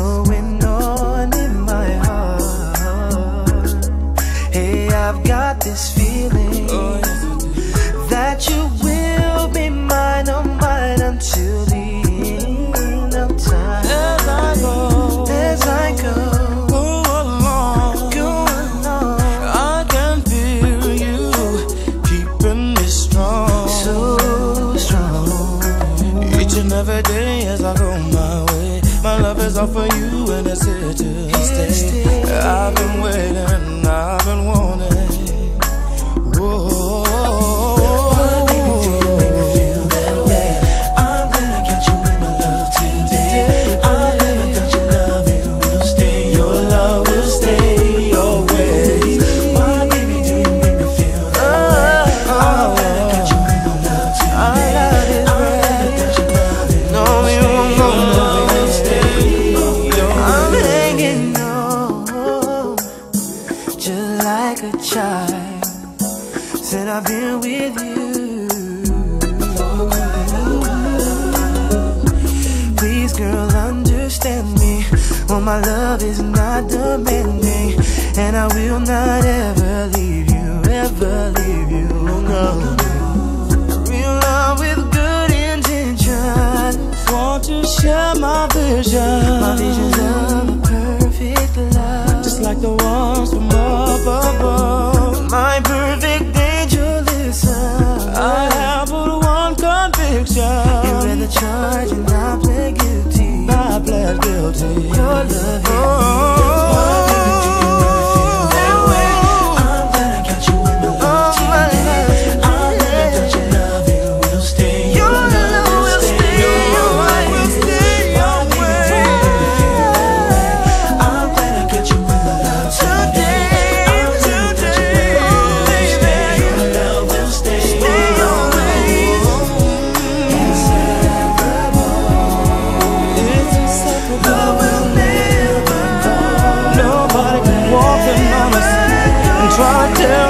going on in my heart. Hey, I've got this feeling that you will be mine, oh mine, until the end of time. As I go, go along, I can feel you keeping me strong, so strong. each and every day as I go my way. My love is all for you and it's here to stay. I've been waiting, I've been wanting. Whoa. Like a child, since I've been with you. Please, girl, understand me. Well, my love is not demanding, and I will not ever leave you, ever leave you, no. Real love with good intentions. Want to share my vision, my visions of a perfect love, just like the ones from up above. My perfect angel, listen, I have but one conviction. You read the charge and I pled guilty. I pled guilty. Your love Try to tell